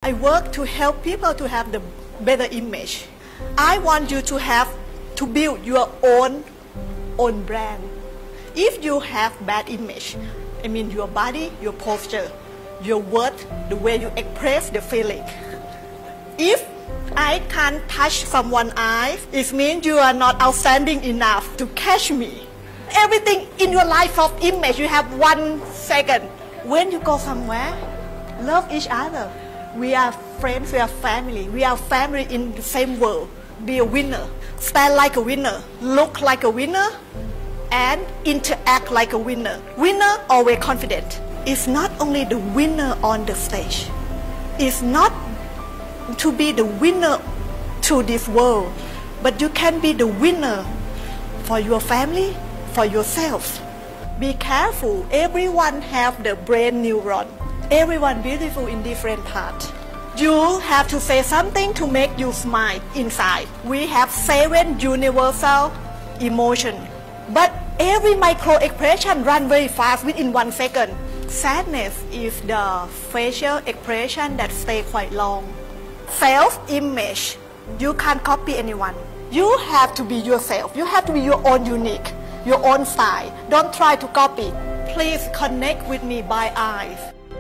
I work to help people to have the better image. I want you to build your own brand. If you have bad image, I mean your body, your posture, your word, the way you express the feeling. If I can't touch someone's eyes, it means you are not outstanding enough to catch me. Everything in your life of image, you have 1 second. When you go somewhere, love each other. We are friends, we are family. We are family in the same world. Be a winner. Stand like a winner. Look like a winner. And interact like a winner. Winner always confident. It's not only the winner on the stage. It's not to be the winner to this world, but you can be the winner for your family, for yourself. Be careful. Everyone have the brain neuron. Everyone beautiful in different parts. You have to say something to make you smile inside. We have 7 universal emotions, but every micro expression run very fast within 1 second. Sadness is the facial expression that stay quite long. Self-image, you can't copy anyone. You have to be yourself. You have to be your own unique, your own style. Don't try to copy. Please connect with me by eyes.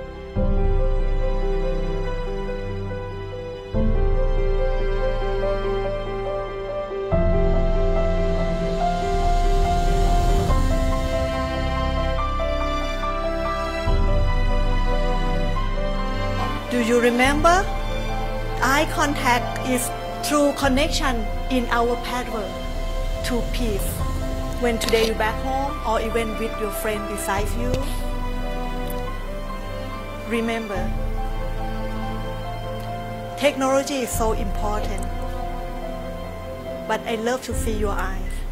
Do you remember? Eye contact is true connection in our pathway to peace. When today you're back home or even with your friend beside you, remember, technology is so important, but I love to see your eyes.